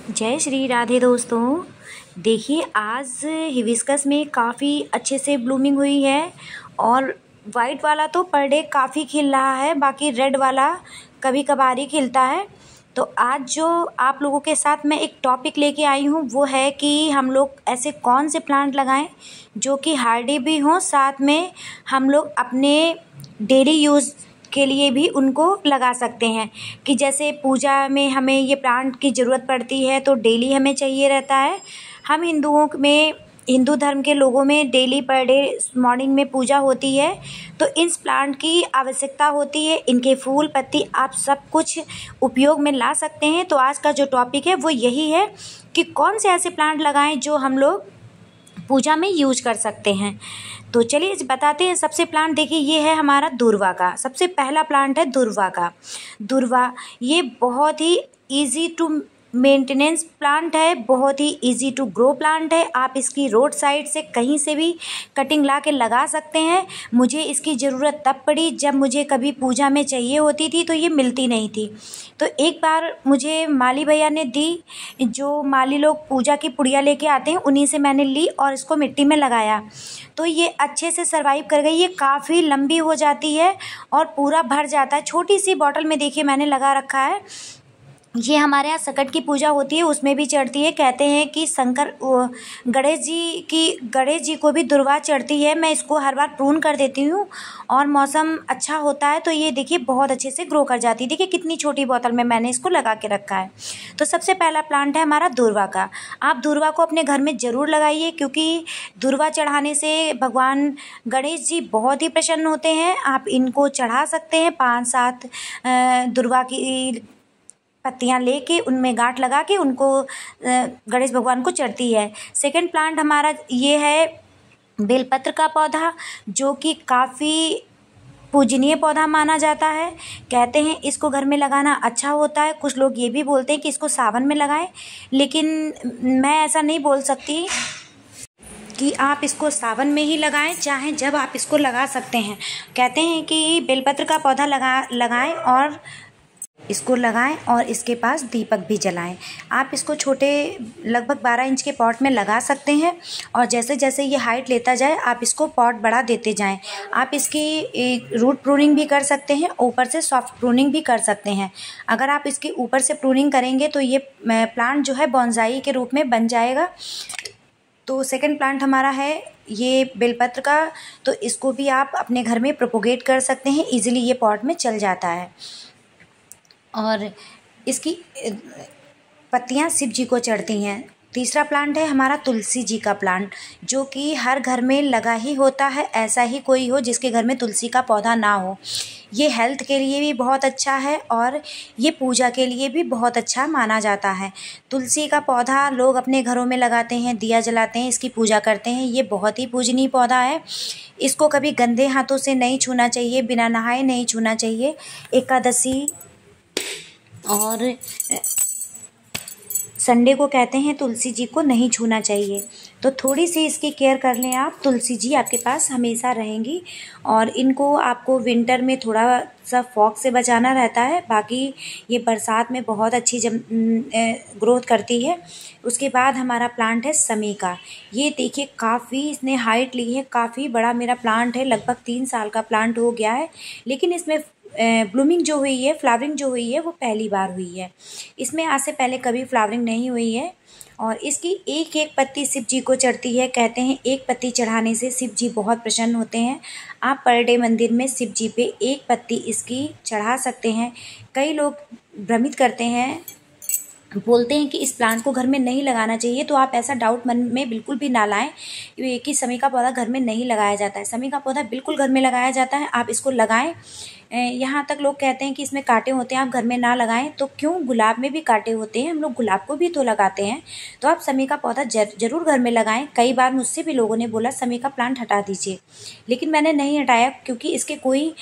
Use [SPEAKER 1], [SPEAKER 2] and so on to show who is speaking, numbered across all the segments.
[SPEAKER 1] जय श्री राधे दोस्तों। देखिए आज हिबिस्कस में काफ़ी अच्छे से ब्लूमिंग हुई है और वाइट वाला तो पर डे काफ़ी खिल रहा है, बाकी रेड वाला कभी कभार ही खिलता है। तो आज जो आप लोगों के साथ मैं एक टॉपिक लेके आई हूँ वो है कि हम लोग ऐसे कौन से प्लांट लगाएं जो कि हार्डी भी हों, साथ में हम लोग अपने डेली यूज़ के लिए भी उनको लगा सकते हैं। कि जैसे पूजा में हमें ये प्लांट की ज़रूरत पड़ती है तो डेली हमें चाहिए रहता है। हम हिंदुओं में, हिंदू धर्म के लोगों में डेली पर डे मॉर्निंग में पूजा होती है, तो इस प्लांट की आवश्यकता होती है। इनके फूल पत्ती आप सब कुछ उपयोग में ला सकते हैं। तो आज का जो टॉपिक है वो यही है कि कौन से ऐसे प्लांट लगाएं जो हम लोग पूजा में यूज कर सकते हैं। तो चलिए बताते हैं। सबसे प्लांट देखिए, ये है हमारा दूर्वा का। सबसे पहला प्लांट है दूर्वा का। दूर्वा ये बहुत ही इजी टू मेंटेनेंस प्लांट है, बहुत ही इजी टू ग्रो प्लांट है। आप इसकी रोड साइड से कहीं से भी कटिंग ला के लगा सकते हैं। मुझे इसकी ज़रूरत तब पड़ी जब मुझे कभी पूजा में चाहिए होती थी तो ये मिलती नहीं थी। तो एक बार मुझे माली भैया ने दी, जो माली लोग पूजा की पुड़िया लेके आते हैं उन्हीं से मैंने ली और इसको मिट्टी में लगाया तो ये अच्छे से सर्वाइव कर गई। ये काफ़ी लंबी हो जाती है और पूरा भर जाता है। छोटी सी बॉटल में देखिए मैंने लगा रखा है। ये हमारे यहाँ सकट की पूजा होती है उसमें भी चढ़ती है। कहते हैं कि गणेश जी को भी दुर्वा चढ़ती है। मैं इसको हर बार प्रून कर देती हूँ और मौसम अच्छा होता है तो ये देखिए बहुत अच्छे से ग्रो कर जाती है। देखिए कितनी छोटी बोतल में मैंने इसको लगा के रखा है। तो सबसे पहला प्लांट है हमारा दूर्वा का। आप दूर्वा को अपने घर में ज़रूर लगाइए, क्योंकि दूर्वा चढ़ाने से भगवान गणेश जी बहुत ही प्रसन्न होते हैं। आप इनको चढ़ा सकते हैं। 5-7 दूर्वा की पत्तियां लेके उनमें गांठ लगा के उनको गणेश भगवान को चढ़ती है। सेकंड प्लांट हमारा ये है बेलपत्र का पौधा, जो कि काफ़ी पूजनीय पौधा माना जाता है। कहते हैं इसको घर में लगाना अच्छा होता है। कुछ लोग ये भी बोलते हैं कि इसको सावन में लगाएं, लेकिन मैं ऐसा नहीं बोल सकती कि आप इसको सावन में ही लगाएं, चाहे जब आप इसको लगा सकते हैं। कहते हैं कि बेलपत्र का पौधा लगाएं और इसके पास दीपक भी जलाएं। आप इसको छोटे लगभग 12 इंच के पॉट में लगा सकते हैं और जैसे जैसे ये हाइट लेता जाए आप इसको पॉट बढ़ा देते जाएं। आप इसकी रूट प्रूनिंग भी कर सकते हैं, ऊपर से सॉफ्ट प्रूनिंग भी कर सकते हैं। अगर आप इसके ऊपर से प्रूनिंग करेंगे तो ये प्लांट जो है बॉन्साई के रूप में बन जाएगा। तो सेकंड प्लांट हमारा है ये बेलपत्र का। तो इसको भी आप अपने घर में प्रोपोगेट कर सकते हैं। ईजिली ये पॉट में चल जाता है और इसकी पत्तियां शिव जी को चढ़ती हैं। तीसरा प्लांट है हमारा तुलसी जी का प्लांट, जो कि हर घर में लगा ही होता है। ऐसा ही कोई हो जिसके घर में तुलसी का पौधा ना हो। ये हेल्थ के लिए भी बहुत अच्छा है और ये पूजा के लिए भी बहुत अच्छा माना जाता है। तुलसी का पौधा लोग अपने घरों में लगाते हैं, दिया जलाते हैं, इसकी पूजा करते हैं। ये बहुत ही पूजनीय पौधा है। इसको कभी गंदे हाथों से नहीं छूना चाहिए, बिना नहाए नहीं छूना चाहिए। एकादशी और संडे को कहते हैं तुलसी जी को नहीं छूना चाहिए। तो थोड़ी सी इसकी केयर कर लें आप। तुलसी जी आपके पास हमेशा रहेंगी और इनको आपको विंटर में थोड़ा सा फॉग से बचाना रहता है। बाकी ये बरसात में बहुत अच्छी ग्रोथ करती है। उसके बाद हमारा प्लांट है समी का। ये देखिए काफ़ी इसने हाइट ली है, काफ़ी बड़ा मेरा प्लांट है। लगभग 3 साल का प्लांट हो गया है, लेकिन इसमें ब्लूमिंग जो हुई है, फ्लावरिंग जो हुई है वो पहली बार हुई है। इसमें आज से पहले कभी फ्लावरिंग नहीं हुई है और इसकी एक एक पत्ती शिव जी को चढ़ती है। कहते हैं एक पत्ती चढ़ाने से शिव जी बहुत प्रसन्न होते हैं। आप पर डे मंदिर में शिव जी पे एक पत्ती इसकी चढ़ा सकते हैं। कई लोग भ्रमित करते हैं, बोलते हैं कि इस प्लांट को घर में नहीं लगाना चाहिए। तो आप ऐसा डाउट मन में बिल्कुल भी ना लाएं कि समी का पौधा घर में नहीं लगाया जाता है। समी का पौधा बिल्कुल घर में लगाया जाता है। आप इसको लगाएं। यहाँ तक लोग कहते हैं कि इसमें कांटे होते हैं, आप घर में ना लगाएं। तो क्यों, गुलाब में भी कांटे होते हैं, हम लोग गुलाब को भी तो लगाते हैं। तो आप समी का पौधा जरूर घर में लगाएं। कई बार मुझसे भी लोगों ने बोला समी का प्लांट हटा दीजिए, लेकिन मैंने नहीं हटाया, क्योंकि इसके कोई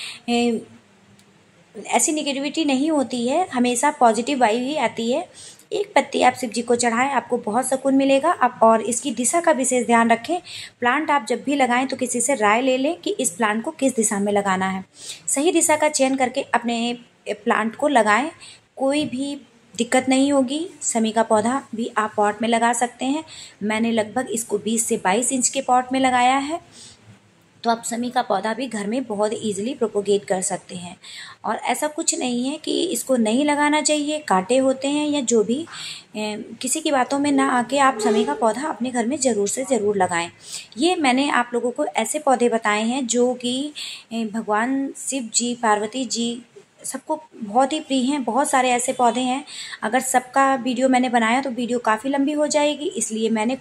[SPEAKER 1] ऐसी निगेटिविटी नहीं होती है। हमेशा पॉजिटिव वाइब ही आती है। एक पत्ती आप शिव जी को चढ़ाएं, आपको बहुत सुकून मिलेगा। आप और इसकी दिशा का विशेष ध्यान रखें। प्लांट आप जब भी लगाएं तो किसी से राय ले लें कि इस प्लांट को किस दिशा में लगाना है। सही दिशा का चयन करके अपने प्लांट को लगाएं। कोई भी दिक्कत नहीं होगी। समी का पौधा भी आप पॉट में लगा सकते हैं। मैंने लगभग इसको 20 से 22 इंच के पॉट में लगाया है, तो आप समी का पौधा भी घर में बहुत ईजिली प्रोपोगेट कर सकते हैं। और ऐसा कुछ नहीं है कि इसको नहीं लगाना चाहिए, कांटे होते हैं या जो भी, किसी की बातों में ना आके आप समी का पौधा अपने घर में ज़रूर से ज़रूर लगाएं। ये मैंने आप लोगों को ऐसे पौधे बताए हैं जो कि भगवान शिव जी, पार्वती जी सबको बहुत ही प्रिय हैं। बहुत सारे ऐसे पौधे हैं, अगर सबका वीडियो मैंने बनाया तो वीडियो काफ़ी लंबी हो जाएगी, इसलिए मैंने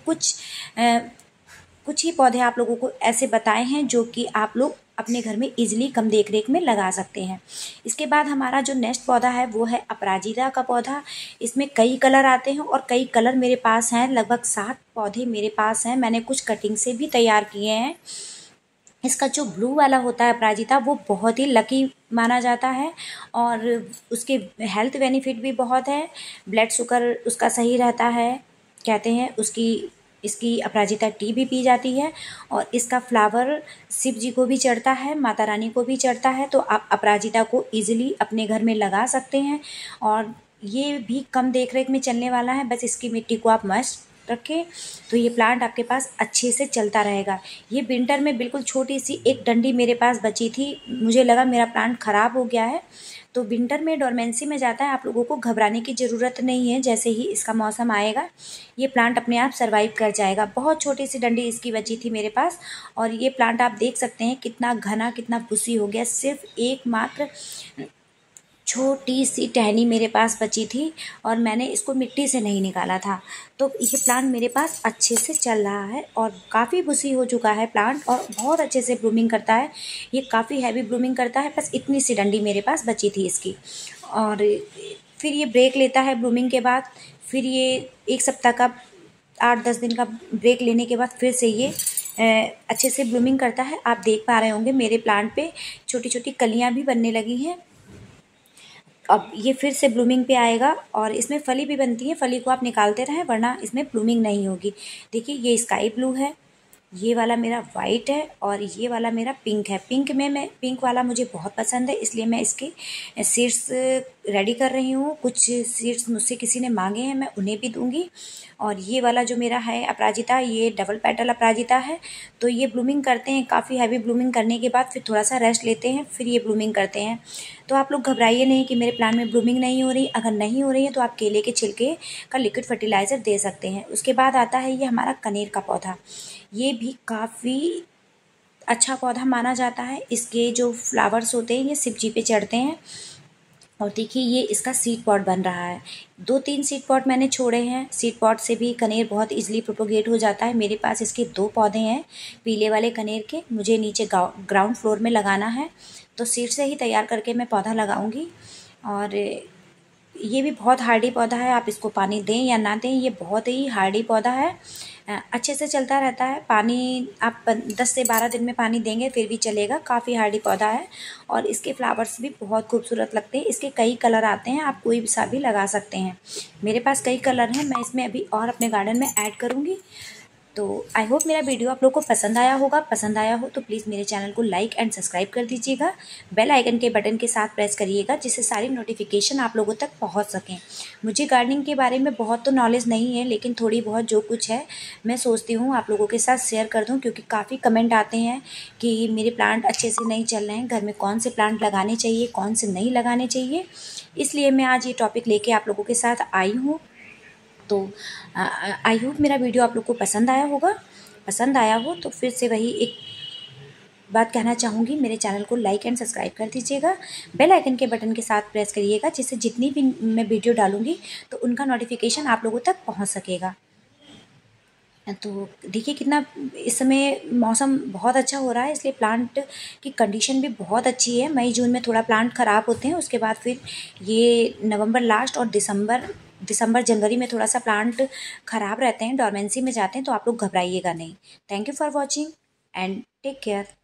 [SPEAKER 1] कुछ ही पौधे आप लोगों को ऐसे बताए हैं जो कि आप लोग अपने घर में इजीली कम देख रेख में लगा सकते हैं। इसके बाद हमारा जो नेक्स्ट पौधा है वो है अपराजिता का पौधा। इसमें कई कलर आते हैं और कई कलर मेरे पास हैं, लगभग 60 पौधे मेरे पास हैं। मैंने कुछ कटिंग से भी तैयार किए हैं। इसका जो ब्लू वाला होता है अपराजिता, वो बहुत ही लकी माना जाता है और उसके हेल्थ बेनिफिट भी बहुत है। ब्लड शुगर उसका सही रहता है, कहते हैं। इसकी अपराजिता टी भी पी जाती है और इसका फ्लावर शिव जी को भी चढ़ता है, माता रानी को भी चढ़ता है। तो आप अपराजिता को इजीली अपने घर में लगा सकते हैं और ये भी कम देख रेख में चलने वाला है। बस इसकी मिट्टी को आप मस्त रखें तो ये प्लांट आपके पास अच्छे से चलता रहेगा। ये विंटर में बिल्कुल छोटी सी एक डंडी मेरे पास बची थी, मुझे लगा मेरा प्लांट ख़राब हो गया है, तो विंटर में डोरमेंसी में जाता है। आप लोगों को घबराने की ज़रूरत नहीं है, जैसे ही इसका मौसम आएगा ये प्लांट अपने आप सर्वाइव कर जाएगा। बहुत छोटी सी डंडी इसकी बची थी मेरे पास और ये प्लांट आप देख सकते हैं कितना घना, कितना बुसी हो गया। सिर्फ एक मात्र छोटी सी टहनी मेरे पास बची थी और मैंने इसको मिट्टी से नहीं निकाला था। तो ये प्लांट मेरे पास अच्छे से चल रहा है और काफ़ी बुसी हो चुका है प्लांट और बहुत अच्छे से ब्लूमिंग करता है। ये काफ़ी हैवी ब्लूमिंग करता है। बस इतनी सी डंडी मेरे पास बची थी इसकी और फिर ये ब्रेक लेता है ब्लूमिंग के बाद। फिर ये एक सप्ताह का, 8-10 दिन का ब्रेक लेने के बाद फिर से ये अच्छे से ब्लूमिंग करता है। आप देख पा रहे होंगे मेरे प्लांट पे छोटी छोटी कलियाँ भी बनने लगी हैं। अब ये फिर से ब्लूमिंग पे आएगा और इसमें फली भी बनती है। फली को आप निकालते रहें वरना इसमें ब्लूमिंग नहीं होगी। देखिए ये स्काई ब्लू है, ये वाला मेरा वाइट है और ये वाला मेरा पिंक है। पिंक वाला मुझे बहुत पसंद है, इसलिए मैं इसके सीड्स रेडी कर रही हूँ। कुछ सीड्स मुझसे किसी ने मांगे हैं, मैं उन्हें भी दूंगी। और ये वाला जो मेरा है अपराजिता, ये डबल पेटल अपराजिता है। तो ये ब्लूमिंग करते हैं, काफ़ी हैवी ब्लूमिंग करने के बाद फिर थोड़ा सा रेस्ट लेते हैं, फिर ये ब्लूमिंग करते हैं। तो आप लोग घबराइए नहीं कि मेरे प्लांट में ब्लूमिंग नहीं हो रही। अगर नहीं हो रही है तो आप केले के छिलके का लिक्विड फर्टिलाइज़र दे सकते हैं। उसके बाद आता है ये हमारा कनेर का पौधा। ये भी काफ़ी अच्छा पौधा माना जाता है। इसके जो फ्लावर्स होते हैं ये शिव जी पे चढ़ते हैं। और देखिए ये इसका सीड पॉट बन रहा है। 2-3 सीड पॉट मैंने छोड़े हैं। सीड पॉट से भी कनेर बहुत इजीली प्रोपोगेट हो जाता है। मेरे पास इसके 2 पौधे हैं पीले वाले कनेर के। मुझे नीचे ग्राउंड फ्लोर में लगाना है, तो सीड से ही तैयार करके मैं पौधा लगाऊंगी। और ये भी बहुत हार्डी पौधा है, आप इसको पानी दें या ना दें, ये बहुत ही हार्डी पौधा है। अच्छे से चलता रहता है। पानी आप 10 से 12 दिन में पानी देंगे फिर भी चलेगा। काफ़ी हार्डी पौधा है और इसके फ्लावर्स भी बहुत खूबसूरत लगते हैं। इसके कई कलर आते हैं, आप कोई सा भी लगा सकते हैं। मेरे पास कई कलर हैं, मैं इसमें अभी और अपने गार्डन में ऐड करूँगी। तो आई होप मेरा वीडियो आप लोग को पसंद आया होगा। पसंद आया हो तो प्लीज़ मेरे चैनल को लाइक एंड सब्सक्राइब कर दीजिएगा। बेल आइकन के बटन के साथ प्रेस करिएगा जिससे सारी नोटिफिकेशन आप लोगों तक पहुंच सकें। मुझे गार्डनिंग के बारे में बहुत तो नॉलेज नहीं है, लेकिन थोड़ी बहुत जो कुछ है मैं सोचती हूँ आप लोगों के साथ शेयर कर दूँ, क्योंकि काफ़ी कमेंट आते हैं कि मेरे प्लांट अच्छे से नहीं चल रहे हैं, घर में कौन से प्लांट लगाने चाहिए, कौन से नहीं लगाने चाहिए। इसलिए मैं आज ये टॉपिक लेके आप लोगों के साथ आई हूँ। तो आई होप मेरा वीडियो आप लोग को पसंद आया होगा। पसंद आया हो तो फिर से वही एक बात कहना चाहूँगी, मेरे चैनल को लाइक एंड सब्सक्राइब कर दीजिएगा। बेल आइकन के बटन के साथ प्रेस करिएगा जिससे जितनी भी मैं वीडियो डालूँगी तो उनका नोटिफिकेशन आप लोगों तक पहुँच सकेगा। तो देखिए कितना इस समय मौसम बहुत अच्छा हो रहा है, इसलिए प्लांट की कंडीशन भी बहुत अच्छी है। मई जून में थोड़ा प्लांट ख़राब होते हैं, उसके बाद फिर ये नवंबर लास्ट और दिसंबर जनवरी में थोड़ा सा प्लांट ख़राब रहते हैं, डोरमेंसी में जाते हैं। तो आप लोग घबराइएगा नहीं। Thank you for watching and take care.